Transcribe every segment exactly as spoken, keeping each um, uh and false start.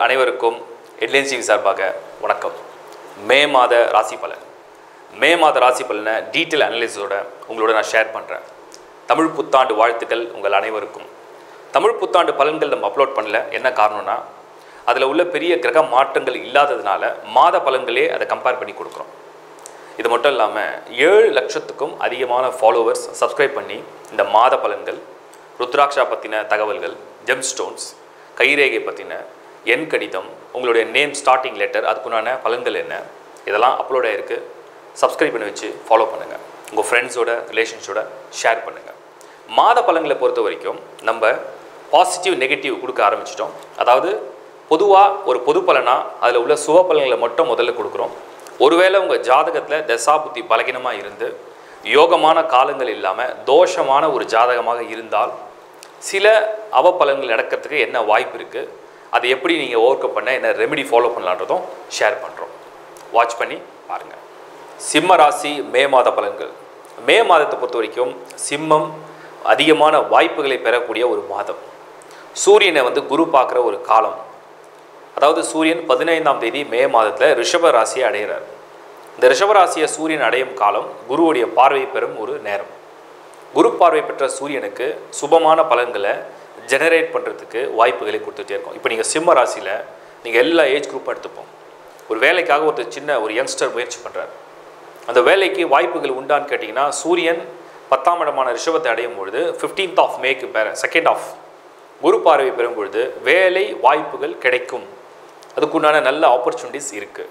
அனைவருக்கும் headlines TV சார்பாக வணக்கம். மே மாத ராசி பலன் மே மாத ராசி பலனை டீட்டெயில் அனலிஸோட உங்களோட நான் ஷேர் பண்ணுறேன். தமிழ் புத்தாண்டு வாழ்த்துக்கள் உங்கள் அனைவருக்கும். தமிழ் புத்தாண்டு பலன்கள் நம்ம அப்லோட் பண்ணல, என்ன காரணம்னா அதில் உள்ள பெரிய கிரக மாற்றங்கள் இல்லாததுனால மாத பலன்களே அதை கம்பேர் பண்ணி கொடுக்குறோம். இது மட்டும் இல்லாமல் ஏழு லட்சத்துக்கும் அதிகமான ஃபாலோவர்ஸ் சப்ஸ்கிரைப் பண்ணி இந்த மாத பலன்கள், ருத்ராட்சா பற்றின தகவல்கள், ஜெம் ஸ்டோன்ஸ், கைரேகை பற்றின எண் கடிதம், உங்களுடைய நேம் ஸ்டார்டிங் லெட்டர், அதுக்குண்டான பலன்கள் என்ன, இதெல்லாம் அப்லோட் ஆகிருக்கு. சப்ஸ்கிரைப் பண்ணி வச்சு ஃபாலோ பண்ணுங்கள். உங்கள் ஃப்ரெண்ட்ஸோட ரிலேஷன்ஸோட ஷேர் பண்ணுங்கள். மாத பலன்களை பொறுத்த வரைக்கும் நம்ம பாசிட்டிவ் நெகட்டிவ் கொடுக்க ஆரம்பிச்சிட்டோம். அதாவது பொதுவாக ஒரு பொது பலனாக அதில் உள்ள சுப பலன்களை மட்டும் முதல்ல கொடுக்குறோம். ஒருவேளை உங்கள் ஜாதகத்தில் தசாபுத்தி பலகீனமாக இருந்து யோகமான காலங்கள் இல்லாமல் தோஷமான ஒரு ஜாதகமாக இருந்தால் சில அவப்பலன்கள் நடக்கிறதுக்கு என்ன வாய்ப்பு இருக்குது, அதை எப்படி நீங்கள் ஓவர் கம் பண்ண என்ன ரெமெடி ஃபாலோ பண்ணலான்றதும் ஷேர் பண்ணுறோம். வாட்ச் பண்ணி பாருங்கள். சிம்ம ராசி மே மாத பலன்கள். மே மாதத்தை பொறுத்த வரைக்கும் சிம்மம் அதிகமான வாய்ப்புகளை பெறக்கூடிய ஒரு மாதம். சூரியனை வந்து குரு பார்க்குற ஒரு காலம். அதாவது சூரியன் பதினைந்தாம் தேதி மே மாதத்தில் ரிஷப ராசியை அடைகிறார். இந்த ரிஷப ராசியை சூரியன் அடையும் காலம் குருவுடைய பார்வை பெறும் ஒரு நேரம். குரு பார்வை பெற்ற சூரியனுக்கு சுபமான பலன்களை ஜெனரேட் பண்ணுறதுக்கு வாய்ப்புகளை கொடுத்துட்டே இருக்கும். இப்போ நீங்கள் சிம்ம ராசியில் நீங்கள் எல்லா ஏஜ் குரூப்பும் எடுத்துப்போம். ஒரு வேலைக்காக ஒருத்தர் சின்ன ஒரு யங்ஸ்டர் முயற்சி பண்ணுறாரு. அந்த வேலைக்கு வாய்ப்புகள் உண்டான்னு கேட்டிங்கன்னா சூரியன் பத்தாம் இடமான ரிஷபத்தை அடையும் பொழுது ஃபிஃப்டீன்த் ஆஃப் மேக்கு பெற செகண்ட் ஆஃப் குரு பார்வை பெறும் பொழுது வேலை வாய்ப்புகள் கிடைக்கும். அதுக்குண்டான நல்ல ஆப்பர்ச்சுனிட்டிஸ் இருக்குது.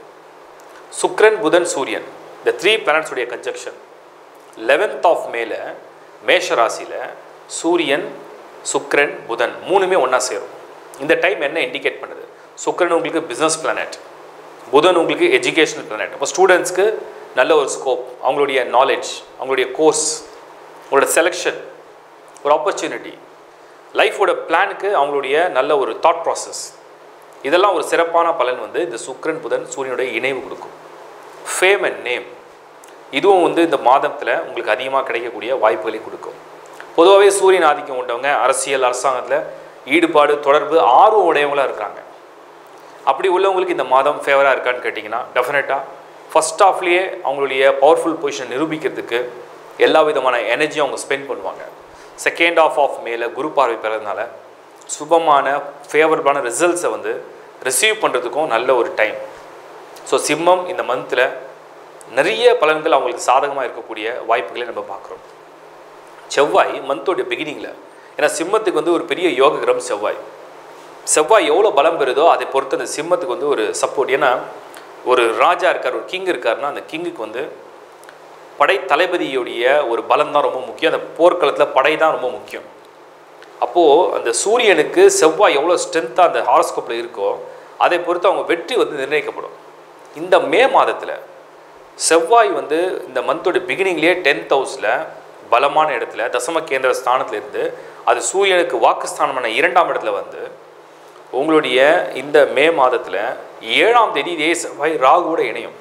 சுக்ரன் புதன் சூரியன் இந்த த்ரீ பிளானட்ஸுடைய கன்ஜக்ஷன் லெவன்த் ஆஃப் மேல மேஷ ராசியில் சூரியன் சுக்ரன் புதன் மூணுமே ஒன்றா சேரும். இந்த டைம் என்ன இண்டிகேட் பண்ணுது? சுக்ரன் உங்களுக்கு பிஸ்னஸ் பிளானட், புதன் உங்களுக்கு எஜுகேஷனல் பிளானட். அப்போ ஸ்டூடெண்ட்ஸ்க்கு நல்ல ஒரு ஸ்கோப், அவங்களுடைய நாலேஜ், அவங்களுடைய கோர்ஸ், அவங்களோட செலெக்ஷன், ஒரு ஆப்பர்ச்சுனிட்டி, லைஃபோட பிளானுக்கு அவங்களுடைய நல்ல ஒரு தாட் ப்ராசஸ், இதெல்லாம் ஒரு சிறப்பான பலன் வந்து இந்த சுக்ரன் புதன் சூரியனுடைய இணைவு கொடுக்கும். ஃபேம் அண்ட் நேம் இதுவும் வந்து இந்த மாதத்தில் உங்களுக்கு அதிகமாக கிடைக்கக்கூடிய வாய்ப்புகளை கொடுக்கும். பொதுவாகவே சூரியன் ஆதிக்கம் கொண்டவங்க அரசியல் அரசாங்கத்தில் ஈடுபாடு தொடர்பு ஆர்வம் உடையவங்களாக இருக்காங்க. அப்படி உள்ளவங்களுக்கு இந்த மாதம் ஃபேவராக இருக்கான்னு கேட்டிங்கன்னா டெஃபினட்டாக ஃபஸ்ட் ஆஃப்லேயே அவங்களுடைய பவர்ஃபுல் பொசிஷன் நிரூபிக்கிறதுக்கு எல்லா விதமான எனர்ஜியும் அவங்க ஸ்பெண்ட் பண்ணுவாங்க. செகண்ட் ஆஃப் ஆஃப் மேலே குரு பார்வை பெறதுனால சுபமான ஃபேவரபிளான ரிசல்ட்ஸை வந்து ரிசீவ் பண்ணுறதுக்கும் நல்ல ஒரு டைம். ஸோ சிம்மம் இந்த மந்தில் நிறைய பலன்கள் அவங்களுக்கு சாதகமாக இருக்கக்கூடிய வாய்ப்புகளை நம்ம பார்க்குறோம். செவ்வாய் மந்தோடைய பிகினிங்கில், ஏன்னா சிம்மத்துக்கு வந்து ஒரு பெரிய யோக கிரகம் செவ்வாய். செவ்வாய் எவ்வளோ பலம் பெறுதோ அதை பொறுத்து அந்த சிம்மத்துக்கு வந்து ஒரு சப்போர்ட். ஏன்னா ஒரு ராஜா இருக்கார், ஒரு கிங் இருக்காருன்னா அந்த கிங்குக்கு வந்து படை தளபதியுடைய ஒரு பலம் தான் ரொம்ப முக்கியம். அந்த போர்க்களத்தில் படை தான் ரொம்ப முக்கியம். அப்போது அந்த சூரியனுக்கு செவ்வாய் எவ்வளோ ஸ்ட்ரென்த்தாக அந்த ஹாரோஸ்கோப்பில் இருக்கோ அதை பொறுத்து அவங்க வெற்றி வந்து நிர்ணயிக்கப்படும். இந்த மே மாதத்தில் செவ்வாய் வந்து இந்த மந்தோட பிகினிங்லேயே டென்த் ஹவுஸில் பலமான இடத்துல தசம கேந்திர ஸ்தானத்தில் இருந்து அது சூரியனுக்கு வாக்குஸ்தானமான இரண்டாம் இடத்துல வந்து உங்களுடைய இந்த மே மாதத்தில் ஏழாம் தேதி இதே செவ்வாய் ராகுவோட இணையும்.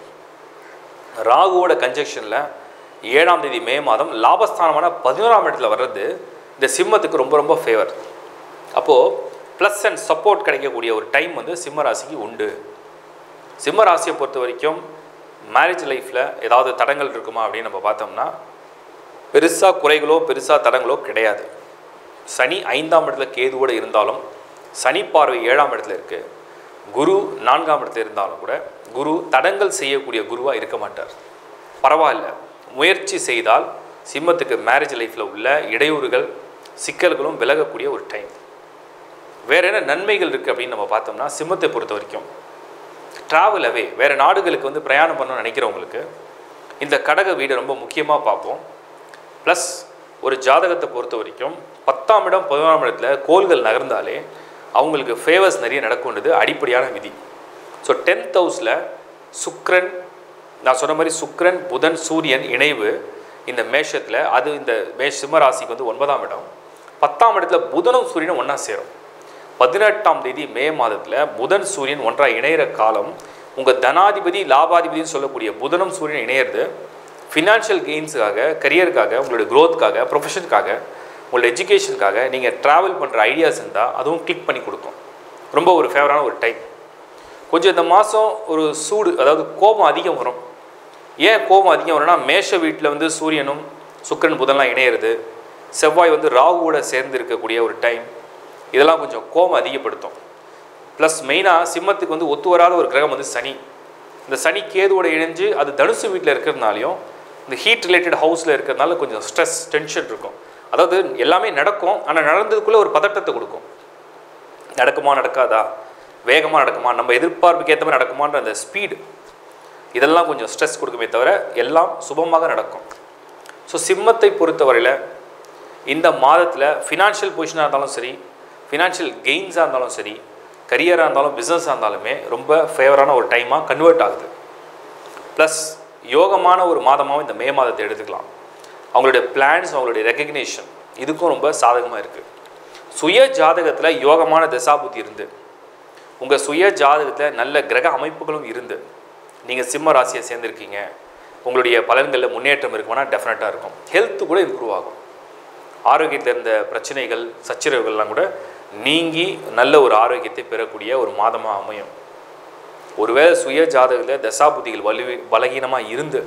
ராகுவோட கன்ஜெக்ஷனில் ஏழாம் தேதி மே மாதம் லாபஸ்தானமான பதினோராம் இடத்துல வர்றது இந்த சிம்மத்துக்கு ரொம்ப ரொம்ப ஃபேவர். அப்போது ப்ளஸ் அண்ட் சப்போர்ட் கிடைக்கக்கூடிய ஒரு டைம் வந்து சிம்ம ராசிக்கு உண்டு. சிம்ம ராசியை பொறுத்த வரைக்கும் மேரேஜ் லைஃப்பில் ஏதாவது தடங்கள் இருக்குமா அப்படின்னு நம்ம பார்த்தோம்னா பெருசாக குறைகளோ பெருசாக தடங்களோ கிடையாது. சனி ஐந்தாம் இடத்துல கேதுவோடு இருந்தாலும் சனி பார்வை ஏழாம் இடத்துல இருக்குது. குரு நான்காம் இடத்துல இருந்தாலும் கூட குரு தடங்கள் செய்யக்கூடிய குருவாக இருக்க மாட்டார். பரவாயில்ல, முயற்சி செய்தால் சிம்மத்துக்கு மேரேஜ் லைஃப்பில் உள்ள இடையூறுகள் சிக்கல்களும் விலகக்கூடிய ஒரு டைம். வேறு என்ன நன்மைகள் இருக்குது அப்படின்னு நம்ம பார்த்தோம்னா சிம்மத்தை பொறுத்த வரைக்கும் ட்ராவல் அவே, வேறு நாடுகளுக்கு வந்து பிரயாணம் பண்ணணும்னு நினைக்கிறவங்களுக்கு இந்த கடக வீடு ரொம்ப முக்கியமாக பார்ப்போம். ப்ளஸ் ஒரு ஜாதகத்தை பொறுத்த வரைக்கும் பத்தாம் இடம் பதினொன்றாம் இடத்துல கோள்கள் நகர்ந்தாலே அவங்களுக்கு ஃபேவர்ஸ் நிறைய நடக்கும்ன்றது அடிப்படையான விதி. ஸோ டென்த் ஹவுஸில் சுக்ரன், நான் சொன்ன மாதிரி சுக்ரன் புதன் சூரியன் இணைவு இந்த மேஷத்தில், அது இந்த மே சிம்ம ராசிக்கு வந்து ஒன்பதாம் இடம். பத்தாம் இடத்துல புதனும் சூரியனும் ஒன்றா சேரும். பதினெட்டாம் தேதி மே மாதத்தில் புதன் சூரியன் ஒன்றாக இணையிற காலம். உங்கள் தனாதிபதி லாபாதிபதினு சொல்லக்கூடிய புதனும் சூரியன் இணையிறது ஃபினான்ஷியல் கெயின்ஸுக்காக, கரியருக்காக, உங்களுடைய க்ரோத்துக்காக, ப்ரொஃபஷனுக்காக, உங்களோட எஜுகேஷனுக்காக நீங்கள் ட்ராவல் பண்ணுற ஐடியாஸ் இருந்தால் அதுவும் கிளிக் பண்ணி கொடுக்கும். ரொம்ப ஒரு ஃபேவரான ஒரு டைம். கொஞ்சம் இந்த மாதம் ஒரு சூடு, அதாவது கோபம் அதிகம் வரும். ஏன் கோபம் அதிகம் வரும்னா, மேஷ வீட்டில் வந்து சூரியனும் சுக்கிரன் புதன்லாம் இணையிறது, செவ்வாய் வந்து ராகுவோட சேர்ந்து இருக்கக்கூடிய ஒரு டைம், இதெல்லாம் கொஞ்சம் கோபம் அதிகப்படுத்தும். ப்ளஸ் மெயினாக சிம்மத்துக்கு வந்து ஒத்து வராத ஒரு கிரகம் வந்து சனி. இந்த சனி கேதுவோட இணைஞ்சு அது தனுசு வீட்டில் இருக்கிறதுனாலையும் இந்த ஹீட் ரிலேட்டட் ஹவுஸில் இருக்கிறதுனால கொஞ்சம் ஸ்ட்ரெஸ் டென்ஷன் இருக்கும். அதாவது எல்லாமே நடக்கும், ஆனால் நடந்ததுக்குள்ளே ஒரு பதட்டத்தை கொடுக்கும். நடக்குமா நடக்காதா, வேகமாக நடக்குமா, நம்ம எதிர்பார்ப்புக்கு ஏற்ற மாதிரி நடக்குமான்ற அந்த ஸ்பீடு, இதெல்லாம் கொஞ்சம் ஸ்ட்ரெஸ் கொடுக்குமே தவிர எல்லாம் சுபமாக நடக்கும். ஸோ சிம்மத்தை பொறுத்தவரையில் இந்த மாதத்தில் ஃபினான்ஷியல் பொசிஷனாக இருந்தாலும் சரி, ஃபினான்ஷியல் கெயின்ஸாக இருந்தாலும் சரி, கரியராக இருந்தாலும் பிஸ்னஸாக இருந்தாலுமே ரொம்ப ஃபேவரான ஒரு டைமாக கன்வெர்ட் ஆகுது. ப்ளஸ் யோகமான ஒரு மாதமாகவும் இந்த மே மாதத்தை எடுத்துக்கலாம். அவங்களுடைய பிளான்ஸ், அவங்களுடைய ரெகக்னேஷன் இதுக்கும் ரொம்ப சாதகமாக இருக்குது. சுய ஜாதகத்தில் யோகமான தசாபுத்தி இருந்து, உங்கள் சுய ஜாதகத்தில் நல்ல கிரக அமைப்புகளும் இருந்து நீங்கள் சிம்ம ராசியை சேர்ந்துருக்கீங்க, உங்களுடைய பலன்களில் முன்னேற்றம் இருக்குமானா டெஃபினட்டாக இருக்கும். ஹெல்த்து கூட இம்ப்ரூவ் ஆகும். ஆரோக்கியத்தில் இருந்த பிரச்சனைகள், சச்சரவுகள்லாம் கூட நீங்கி நல்ல ஒரு ஆரோக்கியத்தை பெறக்கூடிய ஒரு மாதமாக அமையும். ஒருவேளை சுய ஜாதகத்தில் தசாபுத்திகள் வலு பலகீனமாக இருந்து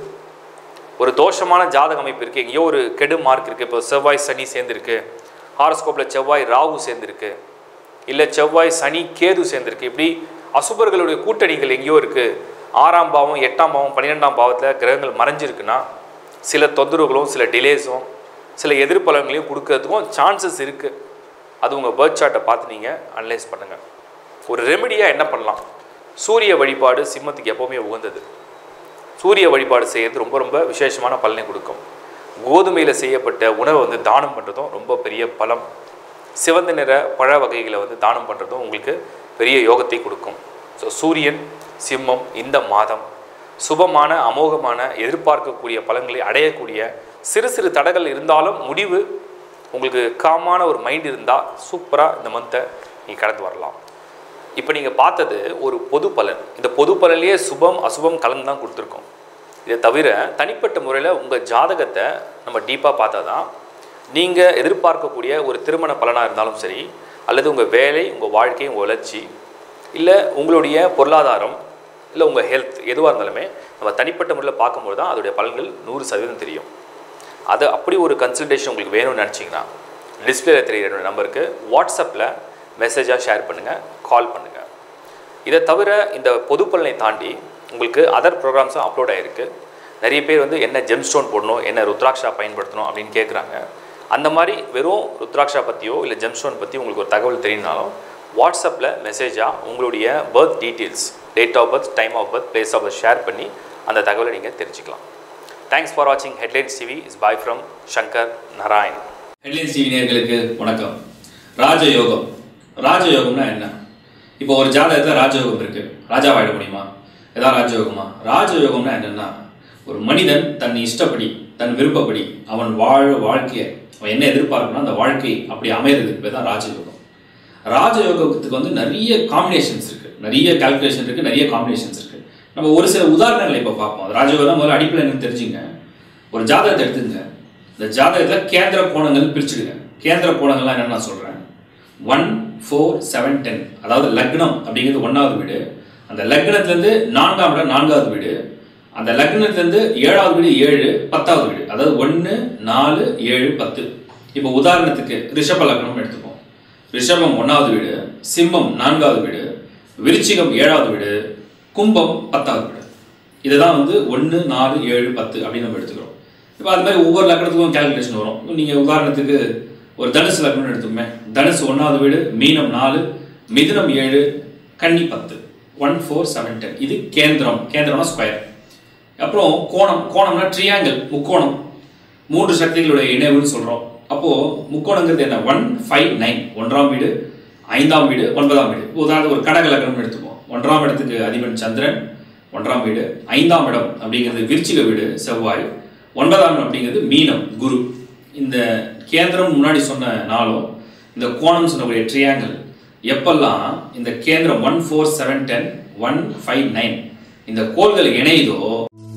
ஒரு தோஷமான ஜாதக அமைப்பு இருக்குது, எங்கேயோ ஒரு கெடு மார்க் இருக்குது, இப்போ செவ்வாய் சனி சேர்ந்துருக்கு, ஹாரோஸ்கோப்பில் செவ்வாய் ராகு சேர்ந்துருக்கு, இல்லை செவ்வாய் சனி கேது சேர்ந்துருக்கு, இப்படி அசுபர்களுடைய கூட்டணிகள் எங்கேயோ இருக்குது, ஆறாம் பாவம் எட்டாம் பாவம் பன்னிரெண்டாம் பாவத்தில் கிரகங்கள் மறைஞ்சிருக்குன்னா சில தொந்தரவுகளும் சில டிலேஸும் சில எதிர்பலன்களையும் கொடுக்கறதுக்கும் சான்சஸ் இருக்குது. அது உங்கள் பர்த் சார்ட்டை பார்த்து நீங்கள் அனலைஸ் பண்ணுங்கள். ஒரு ரெமெடியாக என்ன பண்ணலாம்? சூரிய வழிபாடு சிம்மத்துக்கு எப்போவுமே உகந்தது. சூரிய வழிபாடு செய்கிறது ரொம்ப ரொம்ப விசேஷமான பலனை கொடுக்கும். கோதுமையில் செய்யப்பட்ட உணவை வந்து தானம் பண்ணுறதும் ரொம்ப பெரிய பலம். சிவந்த நிற பழ வகைகளை வந்து தானம் பண்ணுறதும் உங்களுக்கு பெரிய யோகத்தை கொடுக்கும். ஸோ சூரியன் சிம்மம் இந்த மாதம் சுபமான அமோகமான எதிர்பார்க்கக்கூடிய பலன்களை அடையக்கூடிய சிறு சிறு தடைகள் இருந்தாலும் முடிவு உங்களுக்கு காமான ஒரு மைண்ட் இருந்தால் சூப்பராக இந்த மந்த்தை நீங்கள் கடந்து வரலாம். இப்போ நீங்கள் பார்த்தது ஒரு பொது பலன். இந்த பொது பலன்லேயே சுபம் அசுபம் கலந்து தான் கொடுத்துருக்கோம். இதை தவிர தனிப்பட்ட முறையில் உங்கள் ஜாதகத்தை நம்ம டீப்பாக பார்த்தா தான் நீங்கள் எதிர்பார்க்கக்கூடிய ஒரு திருமண பலனாக இருந்தாலும் சரி, அல்லது உங்கள் வேலை, உங்கள் வாழ்க்கை, உங்கள் வளர்ச்சி, இல்லை உங்களுடைய பொருளாதாரம், இல்லை உங்கள் ஹெல்த், எதுவாக இருந்தாலுமே நம்ம தனிப்பட்ட முறையில் பார்க்கும்போது தான் அதோடைய பலன்கள் நூறு சதவீதம் தெரியும். அது அப்படி ஒரு கன்சல்டேஷன் உங்களுக்கு வேணும்னு நினச்சிங்கன்னா டிஸ்பிளேல தெரிகிற என்னோடய நம்பருக்கு வாட்ஸ்அப்பில் மெசேஜாக ஷேர் பண்ணுங்கள், கால் பண்ணுங்கள். இதை தவிர இந்த பொது பலனை தாண்டி உங்களுக்கு அதர் ப்ரோக்ராம்ஸும் அப்லோட் ஆகிருக்கு. நிறைய பேர் வந்து என்ன ஜெம் ஸ்டோன் போடணும், என்ன ருத்ராட்சா பயன்படுத்தணும் அப்படின்னு கேட்குறாங்க. அந்த மாதிரி வெறும் ருத்ராட்சா பற்றியோ இல்லை ஜெம் ஸ்டோன் பற்றி உங்களுக்கு ஒரு தகவல் தெரியும்னாலும் வாட்ஸ்அப்பில் மெசேஜாக உங்களுடைய birth details, date of birth, time of birth, place of birth share பண்ணி அந்த தகவலை நீங்கள் தெரிஞ்சுக்கலாம். தேங்க்ஸ் ஃபார் வாட்சிங் headlines TV. Is bye from Shankar Narayan. Headlines TV நேயர்களுக்கு வணக்கம். ராஜயோகம். ராஜயோகம்னா என்ன? இப்போ ஒரு ஜாதகத்தில் ராஜயோகம் இருக்குது, ராஜாவாயிட முடியுமா? ஏதாவது ராஜயோகமா? ராஜயோகம்னா என்னென்னா, ஒரு மனிதன் தன் இஷ்டப்படி தன் விருப்பப்படி அவன் வாழ வாழ்க்கையை அவன் என்ன எதிர்பார்க்கணும் அந்த வாழ்க்கை அப்படி அமைகிறதுக்கு பேர் தான் ராஜயோகம். ராஜயோகத்துக்கு வந்து நிறைய காம்பினேஷன்ஸ் இருக்குது, நிறைய கால்குலேஷன் இருக்குது, நிறைய காம்பினேஷன்ஸ் இருக்குது. நம்ம ஒரு சில உதாரணங்களை இப்போ பார்ப்போம். ராஜயோகம் தான் முதல்ல அடிப்படை எனக்கு தெரிஞ்சுங்க. ஒரு ஜாதகத்தை எடுத்துங்க. இந்த ஜாதகத்தில் கேந்திர கோணங்கள் பிரிச்சுடுங்க. கேந்திர கோணங்கள்லாம் என்னென்னு நான் சொல்கிறேன். ஒன் ஃபோர் செவன் டென் அதாவது லக்னம் அப்படிங்கிறது ஒன்றாவது வீடு. அந்த லக்னத்துலேருந்து நான்காம் இடம் நான்காவது வீடு. அந்த லக்னத்துலேருந்து ஏழாவது வீடு ஏழு, பத்தாவது வீடு, அதாவது ஒன்று நாலு ஏழு பத்து. இப்போ உதாரணத்துக்கு ரிஷப லக்னம் எடுத்துப்போம். ரிஷபம் ஒன்றாவது வீடு, சிம்மம் நான்காவது வீடு, விருச்சிகம் ஏழாவது வீடு, கும்பம் பத்தாவது வீடு. இதுதான் வந்து ஒன்று நாலு ஏழு பத்து அப்படின்னு நம்ம எடுத்துக்கிறோம். இப்போ அது மாதிரி ஒவ்வொரு லக்னத்துக்கும் கேல்குலேஷன் வரும். நீங்கள் உதாரணத்துக்கு ஒரு தனுசு லக்னம்னு எடுத்துக்கோமே. தனுசு ஒன்றாவது வீடு, மீனம் நாலு, மிதுனம் ஏழு, கன்னி பத்து. ஒன் ஃபோர் செவன் டென் இது கேந்திரம். கேந்திரம்னா ஸ்கொயர். அப்புறம் கோணம். கோணம்னா ட்ரியாங்கிள், முக்கோணம். மூன்று சக்திகளுடைய இணைவுன்னு சொல்கிறோம். அப்போது முக்கோணங்கிறது என்ன? ஒன் ஃபைவ் நைன் ஒன்றாம் வீடு, ஐந்தாம் வீடு, ஒன்பதாம் வீடு. உதாரணம் ஒரு கடக லக்னம் எடுத்துப்போம். ஒன்றாம் இடத்துக்கு அதிபன் சந்திரன், ஒன்றாம் வீடு. ஐந்தாம் இடம் அப்படிங்கிறது விருச்சிக வீடு, செவ்வாய். ஒன்பதாம் இடம் அப்படிங்கிறது மீனம், குரு. இந்த கேந்திரம் முன்னாடி சொன்ன நாளும் இந்த கோணம் சொன்னக்கூடிய ட்ரியாங்கிள் எப்பெல்லாம் இந்த கேந்திரம் one four seven ten one five nine இந்த கோள்கள் இணையுதோ